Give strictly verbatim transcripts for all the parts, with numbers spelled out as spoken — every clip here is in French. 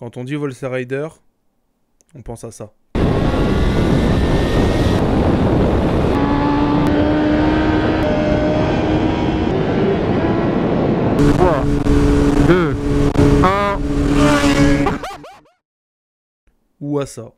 Quand on dit Volkswagen Rider, on pense à ça. trois, deux, un. Ou à ça.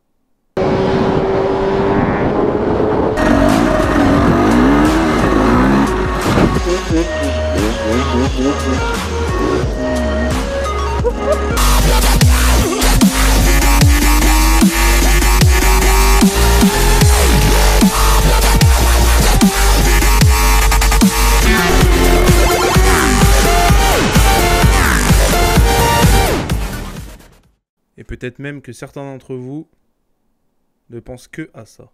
Et peut-être même que certains d'entre vous ne pensent que à ça.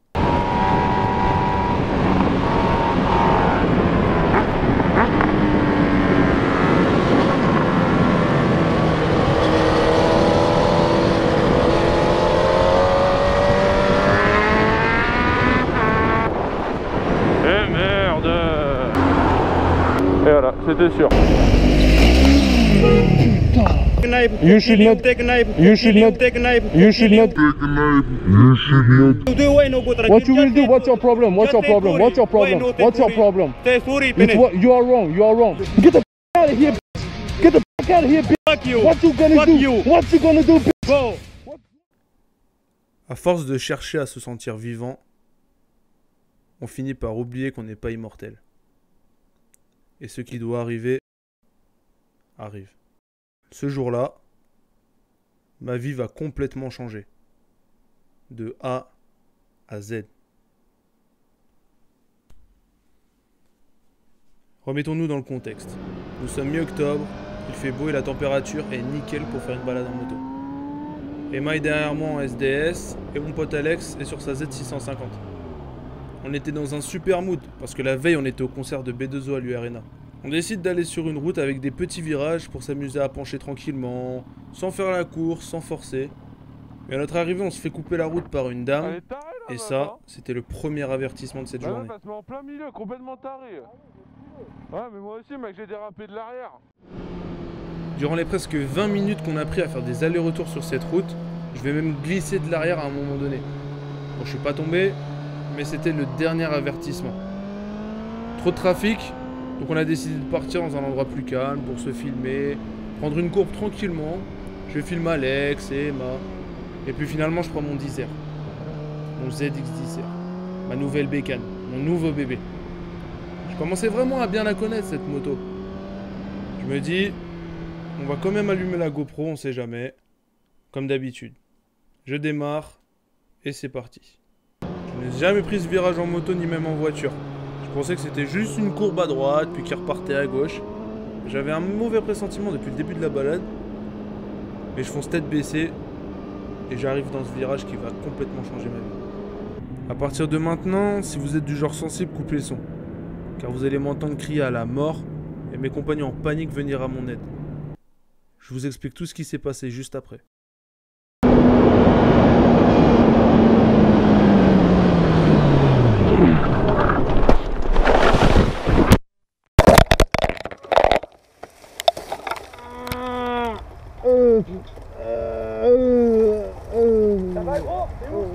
Eh merde! Et voilà, c'était sûr. You should not take a knife. You should not take a knife. You should not take a knife. You should not. What you will do? What's your problem? What's your problem? What's your problem? What's your problem? You are wrong. You are wrong. Get the out of here. Get the out of here. Fuck you. What you gonna do? What you gonna do? Go. À force de chercher à se sentir vivant, on finit par oublier qu'on n'est pas immortel. Et ce qui doit arriver, arrive. Ce jour-là, ma vie va complètement changer. De A à Z. Remettons-nous dans le contexte. Nous sommes mi-octobre, il fait beau et la température est nickel pour faire une balade en moto. Emma est derrière moi en S D S et mon pote Alex est sur sa Z six cent cinquante. On était dans un super mood parce que la veille on était au concert de B deux O à l'U Arena. On décide d'aller sur une route avec des petits virages pour s'amuser à pencher tranquillement, sans faire la course, sans forcer. Et à notre arrivée, on se fait couper la route par une dame. Tarée, là, et ça, c'était le premier avertissement de cette bah journée. Là, en plein milieu, complètement taré. Ouais, mais moi aussi, mec, j'ai dérapé de l'arrière. Durant les presque vingt minutes qu'on a pris à faire des allers-retours sur cette route, je vais même glisser de l'arrière à un moment donné. Bon, je suis pas tombé, mais c'était le dernier avertissement. Trop de trafic. Donc on a décidé de partir dans un endroit plus calme pour se filmer, prendre une courbe tranquillement. Je filme Alex et Emma. Et puis finalement je prends mon dix R. Mon Z X dix R. Ma nouvelle bécane. Mon nouveau bébé. Je commençais vraiment à bien la connaître cette moto. Je me dis, on va quand même allumer la GoPro, on sait jamais. Comme d'habitude. Je démarre et c'est parti. Je n'ai jamais pris ce virage en moto ni même en voiture. Je pensais que c'était juste une courbe à droite, puis qui repartait à gauche. J'avais un mauvais pressentiment depuis le début de la balade. Mais je fonce tête baissée. Et j'arrive dans ce virage qui va complètement changer ma vie. À partir de maintenant, si vous êtes du genre sensible, coupez le son. Car vous allez m'entendre crier à la mort. Et mes compagnons en panique venir à mon aide. Je vous explique tout ce qui s'est passé juste après. Ça va gros? C'est où?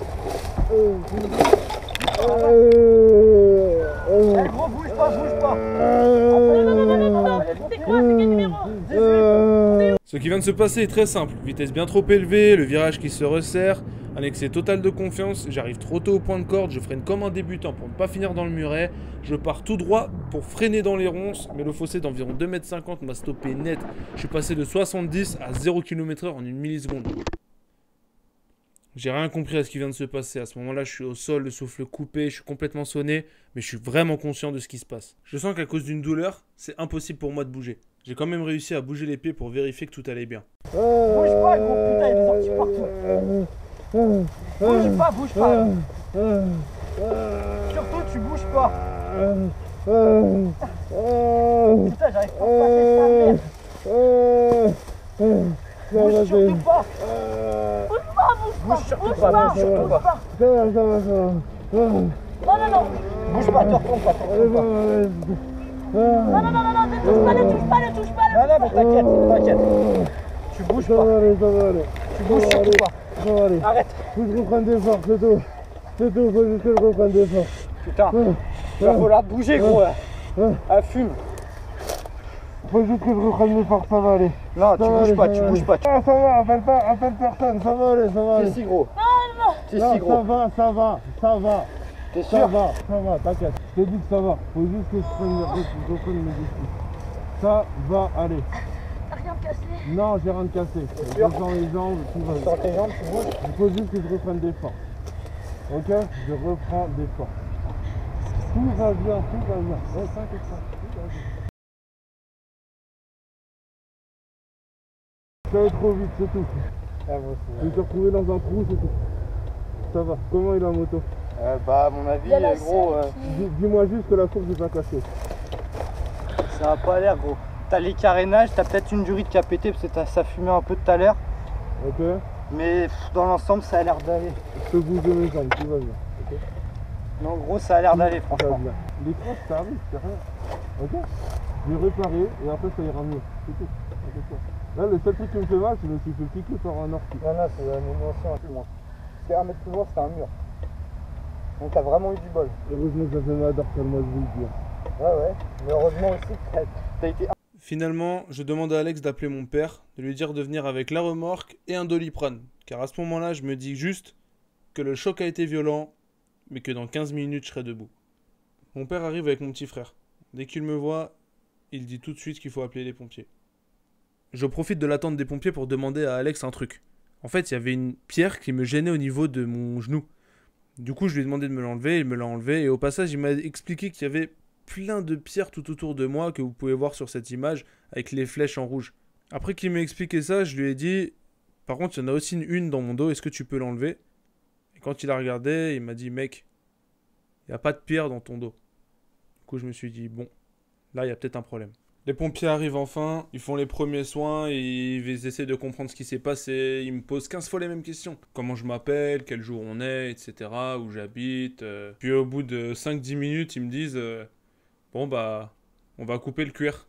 Eh gros, bouge pas, bouge pas. Non, non, non, non, non, non. C'est quoi? C'est quel numéro? dix-huit. Ce qui vient de se passer est très simple. Vitesse bien trop élevée, le virage qui se resserre, un excès total de confiance, j'arrive trop tôt au point de corde, je freine comme un débutant pour ne pas finir dans le muret, je pars tout droit pour freiner dans les ronces, mais le fossé d'environ deux mètres cinquante m'a stoppé net. Je suis passé de soixante-dix à zéro kilomètre heure en une milliseconde. J'ai rien compris à ce qui vient de se passer. À ce moment-là, je suis au sol, le souffle coupé, je suis complètement sonné, mais je suis vraiment conscient de ce qui se passe. Je sens qu'à cause d'une douleur, c'est impossible pour moi de bouger. J'ai quand même réussi à bouger les pieds pour vérifier que tout allait bien. Bouge pas, gros, putain, il y a des orties partout. Bouge pas, bouge pas. Surtout, tu bouges pas. Putain, j'arrive pas à passer ta merde. Bouge surtout pas. Bouge surtout pas, bouge surtout pas. Non, non, non. Bouge pas, te retourne pas, te retourne pas. Non, non, non, non, ne touche pas, ne touche pas, ne touche pas. Non, non, mais t'inquiète, t'inquiète. Tu Tu bouges Ça pas. va aller, ça va aller. Tu bouges Ça va surtout aller. pas. Ça va aller. Arrête. Faut que je reprenne des forces, c'est tout. C'est tout, faut juste que je reprenne des forces. Putain. Ouais. Il va falloir bouger, gros. Là. Ouais. Ah, fume. Faut juste que je reprenne mes forces, ça va aller. Non, tu Ça va bouges aller, pas, ça tu va bouges aller. pas. Tu- Ah, ça va, appelle pas, appelle personne, ça va aller, ça va T'es aller. si gros. T'es Non, si ça gros. va, ça va, ça va. T'es Ça sûr? va, ça va, t'inquiète. Je te dis que ça va. Faut juste que je prenne mes risques, je reprenne mes esprits. Ça va aller. T'as rien cassé? Non, j'ai rien de cassé. Je sûr? sens les jambes, tout va bien. Sur tes jambes, tu bouges. Il faut juste que je reprenne des forces. Ok? Je reprends des forces. Tout va bien, tout va bien. Ouais, t'inquiète pas, tout va bien. Ça va trop vite, c'est tout. Ah, bon, Je vais te retrouver dans un trou, c'est tout. Ça va. Comment est la moto? euh, bah, à mon avis, Il y a la gros, euh, selle qui- Dis- Dis-moi juste que la course n'est pas cassée. ça a pas l'air, gros. T'as les carénages, t'as peut-être une durite qui a pété parce que t'as- ça fumait un peu tout à l'heure. Ok? Mais pff, dans l'ensemble, ça a l'air d'aller. Je peux bouger mes jambes, tout va bien. Ok? Non, gros, ça a l'air d'aller, Ça va franchement. bien. Les crasses, ça arrive, c'est rien. Ok? Je vais réparer et après ça ira mieux. C'est tout. T'inquiète pas. Là, le seul truc qui me fait mal, c'est que je me suis fait piquer par un ortie. Non, non, c'est un ancien plus loin. C'était un mètre plus loin, c'était un mur. Donc t'as vraiment eu du bol. Heureusement que ça fait mal dorsale, moi je vous le dire. Ouais, ouais. Mais heureusement aussi que t'as- t'as été. Finalement, je demande à Alex d'appeler mon père, de lui dire de venir avec la remorque et un Doliprane. Car à ce moment-là, je me dis juste que le choc a été violent, mais que dans quinze minutes, je serai debout. Mon père arrive avec mon petit frère. Dès qu'il me voit, il dit tout de suite qu'il faut appeler les pompiers. Je profite de l'attente des pompiers pour demander à Alex un truc. En fait, il y avait une pierre qui me gênait au niveau de mon genou. Du coup, je lui ai demandé de me l'enlever, il me l'a enlevé, et au passage, il m'a expliqué qu'il y avait plein de pierres tout autour de moi que vous pouvez voir sur cette image avec les flèches en rouge. Après qu'il m'ait expliqué ça, je lui ai dit par contre, il y en a aussi une, une dans mon dos, est-ce que tu peux l'enlever? Et quand il a regardé, il m'a dit mec, il n'y a pas de pierre dans ton dos. Du coup, je me suis dit bon, là, il y a peut-être un problème. Les pompiers arrivent enfin, ils font les premiers soins, et ils essaient de comprendre ce qui s'est passé, ils me posent quinze fois les mêmes questions. Comment je m'appelle, quel jour on est, et cetera, où j'habite. euh. Puis au bout de cinq dix minutes, ils me disent euh, bon bah, on va couper le cuir.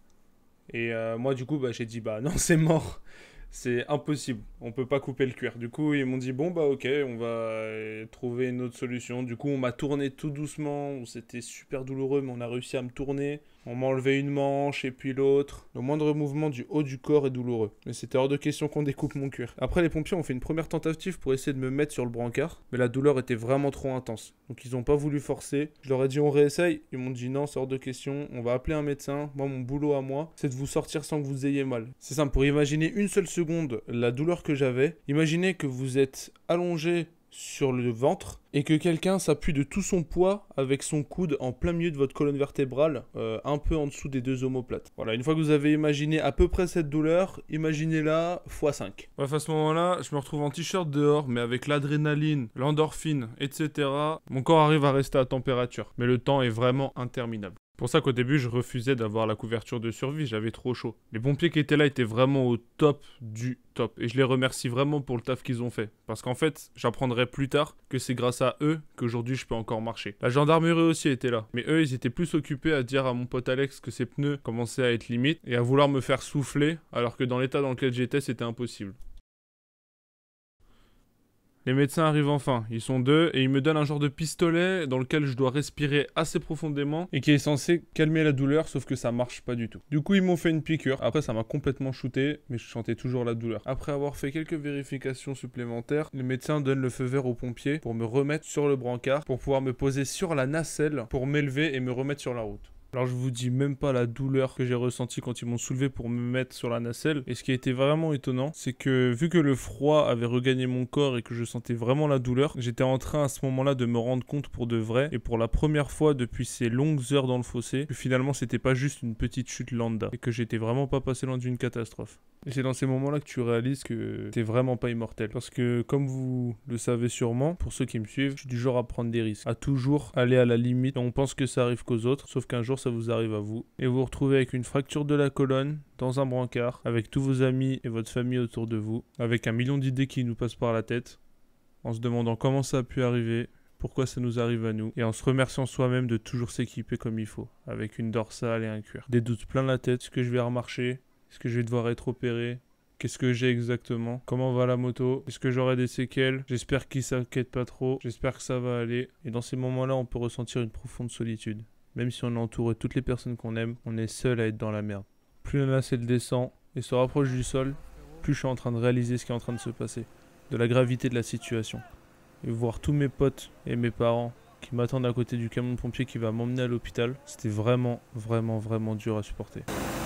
Et euh, moi du coup, bah, j'ai dit bah non, c'est mort. C'est impossible, on peut pas couper le cuir. Du coup, ils m'ont dit bon bah ok, on va euh, trouver une autre solution. Du coup, on m'a tourné tout doucement, c'était super douloureux, mais on a réussi à me tourner. On m'a enlevé une manche et puis l'autre. Le moindre mouvement du haut du corps est douloureux. Mais c'était hors de question qu'on découpe mon cuir. Après, les pompiers ont fait une première tentative pour essayer de me mettre sur le brancard, mais la douleur était vraiment trop intense. Donc ils ont pas voulu forcer. Je leur ai dit on réessaye. Ils m'ont dit non, c'est hors de question. On va appeler un médecin. Moi, mon boulot à moi, c'est de vous sortir sans que vous ayez mal. C'est simple, pour imaginer une seule seconde la douleur que j'avais. Imaginez que vous êtes allongé sur le ventre et que quelqu'un s'appuie de tout son poids avec son coude en plein milieu de votre colonne vertébrale, euh, un peu en dessous des deux omoplates. Voilà, une fois que vous avez imaginé à peu près cette douleur, imaginez-la fois cinq. Bref, à ce moment-là, je me retrouve en t-shirt dehors, mais avec l'adrénaline, l'endorphine, et cetera. Mon corps arrive à rester à température, mais le temps est vraiment interminable. C'est pour ça qu'au début, je refusais d'avoir la couverture de survie, j'avais trop chaud. Les pompiers qui étaient là étaient vraiment au top du top. Et je les remercie vraiment pour le taf qu'ils ont fait. Parce qu'en fait, j'apprendrai plus tard que c'est grâce à eux qu'aujourd'hui je peux encore marcher. La gendarmerie aussi était là. Mais eux, ils étaient plus occupés à dire à mon pote Alex que ses pneus commençaient à être limites et à vouloir me faire souffler, alors que dans l'état dans lequel j'étais, c'était impossible. Les médecins arrivent enfin, ils sont deux et ils me donnent un genre de pistolet dans lequel je dois respirer assez profondément et qui est censé calmer la douleur, sauf que ça marche pas du tout. Du coup ils m'ont fait une piqûre, après ça m'a complètement shooté mais je sentais toujours la douleur. Après avoir fait quelques vérifications supplémentaires, les médecins donnent le feu vert aux pompiers pour me remettre sur le brancard, pour pouvoir me poser sur la nacelle pour m'élever et me remettre sur la route. Alors je vous dis même pas la douleur que j'ai ressentie quand ils m'ont soulevé pour me mettre sur la nacelle. Et ce qui a été vraiment étonnant, c'est que vu que le froid avait regagné mon corps et que je sentais vraiment la douleur, j'étais en train à ce moment-là de me rendre compte pour de vrai, et pour la première fois depuis ces longues heures dans le fossé, que finalement c'était pas juste une petite chute lambda, et que j'étais vraiment pas passé loin d'une catastrophe. Et c'est dans ces moments-là que tu réalises que t'es vraiment pas immortel. Parce que, comme vous le savez sûrement, pour ceux qui me suivent, je suis du genre à prendre des risques. À toujours aller à la limite. Et on pense que ça arrive qu'aux autres, sauf qu'un jour ça vous arrive à vous. Et vous vous retrouvez avec une fracture de la colonne, dans un brancard, avec tous vos amis et votre famille autour de vous, avec un million d'idées qui nous passent par la tête, en se demandant comment ça a pu arriver, pourquoi ça nous arrive à nous, et en se remerciant soi-même de toujours s'équiper comme il faut, avec une dorsale et un cuir. Des doutes plein la tête, est-ce que je vais remarcher? Est-ce que je vais devoir être opéré? Qu'est-ce que j'ai exactement? Comment va la moto? Est-ce que j'aurai des séquelles? J'espère qu'il s'inquiète pas trop. J'espère que ça va aller. Et dans ces moments-là, on peut ressentir une profonde solitude. Même si on est entouré de toutes les personnes qu'on aime, on est seul à être dans la merde. Plus la nacelle descend et se rapproche du sol, plus je suis en train de réaliser ce qui est en train de se passer. De la gravité de la situation. Et voir tous mes potes et mes parents qui m'attendent à côté du camion de pompier qui va m'emmener à l'hôpital, c'était vraiment, vraiment, vraiment dur à supporter.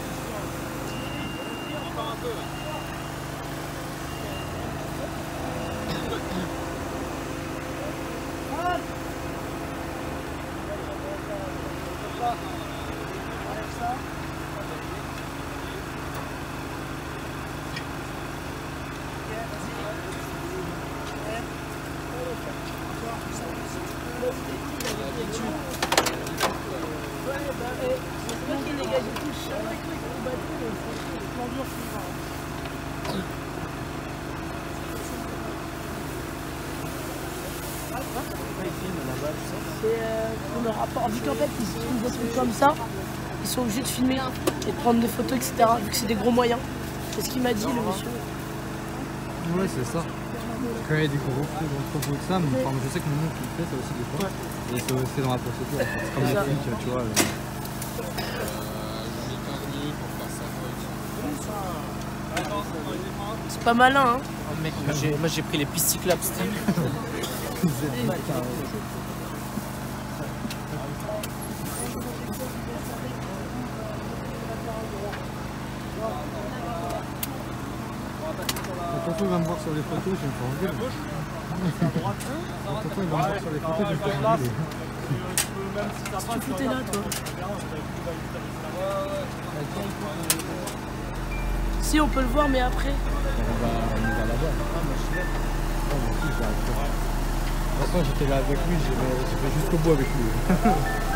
C'est euh, pour le rapport. Vu qu'en fait, ils se trouvent des trucs comme ça, ils sont obligés de filmer et de prendre des photos, et cetera. Vu que c'est des gros moyens. C'est ce qu'il m'a dit, le monsieur. Ouais, c'est ça. Quand il y a des gros trucs dans le propos de ça, mais enfin, je sais que mon oncle il fait ça aussi des fois. Et c'est c'est dans la procédure. En fait. C'est comme les flics, tu vois. Euh... C'est pas malin, hein. Oh mec, moi j'ai pris les pistes cyclables, c'était... Quand tonton il va me voir sur les photos, je vais me faire engueuler. Quand tonton il va me voir sur les photos, je vais me faire engueuler. Si tu foutais là, toi. Si, on peut le voir, mais après. On va, on va là-bas. Ah, moi je suis là. Oh, moi aussi, je vais arrêter. De toute façon, j'étais là avec lui, j'ai fait jusqu'au bout avec lui.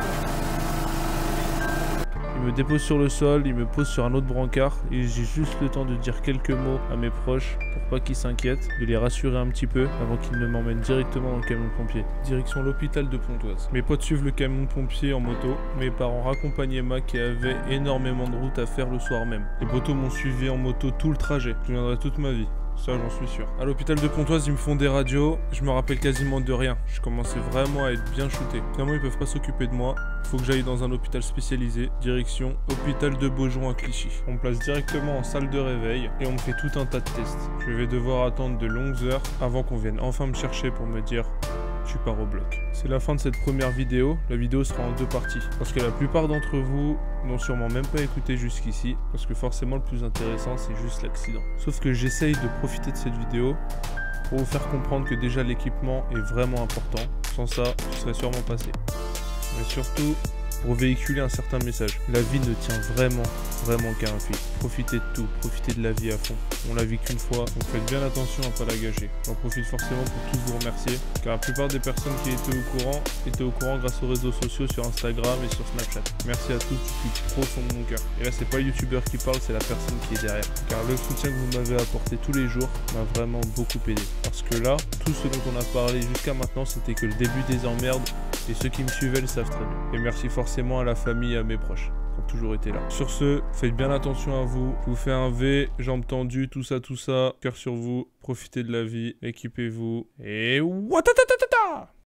Il me dépose sur le sol, il me pose sur un autre brancard et j'ai juste le temps de dire quelques mots à mes proches pour pas qu'ils s'inquiètent, de les rassurer un petit peu avant qu'ils ne m'emmènent directement dans le camion de pompier. Direction l'hôpital de Pontoise. Mes potes suivent le camion de pompier en moto, mes parents raccompagnaient Ma qui avait énormément de route à faire le soir même. Les potos m'ont suivi en moto tout le trajet, je viendrai toute ma vie. Ça, j'en suis sûr. À l'hôpital de Pontoise, ils me font des radios. Je me rappelle quasiment de rien. Je commençais vraiment à être bien shooté. Finalement, ils peuvent pas s'occuper de moi. Faut que j'aille dans un hôpital spécialisé. Direction hôpital de Beaujon à Clichy. On me place directement en salle de réveil et on me fait tout un tas de tests. Je vais devoir attendre de longues heures avant qu'on vienne enfin me chercher pour me dire tu pars au bloc. C'est la fin de cette première vidéo. La vidéo sera en deux parties. Parce que la plupart d'entre vous n'ont sûrement même pas écouté jusqu'ici. Parce que forcément le plus intéressant c'est juste l'accident. Sauf que j'essaye de profiter de cette vidéo pour vous faire comprendre que déjà l'équipement est vraiment important. Sans ça, je serais sûrement passé. Mais surtout, pour véhiculer un certain message. La vie ne tient vraiment, vraiment qu'à un fil. Profitez de tout, profitez de la vie à fond. On la vit qu'une fois, donc faites bien attention à pas la gâcher. J'en profite forcément pour tous vous remercier, car la plupart des personnes qui étaient au courant, étaient au courant grâce aux réseaux sociaux sur Instagram et sur Snapchat. Merci à tous du plus profond de mon cœur. Et là, c'est pas le youtubeur qui parle, c'est la personne qui est derrière. Car le soutien que vous m'avez apporté tous les jours m'a vraiment beaucoup aidé. Parce que là, tout ce dont on a parlé jusqu'à maintenant, c'était que le début des emmerdes, et ceux qui me suivaient le savent très bien. Et merci forcément à la famille et à mes proches, qui ont toujours été là. Sur ce, faites bien attention à vous. Je vous fais un V, jambes tendues, tout ça, tout ça. Cœur sur vous, profitez de la vie, équipez-vous. Et... Watatatata!